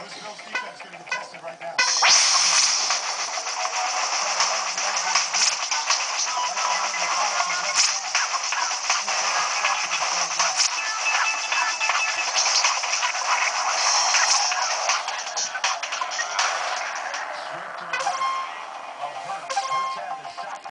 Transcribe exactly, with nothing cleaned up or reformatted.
this Bills defense is going to get tested right now.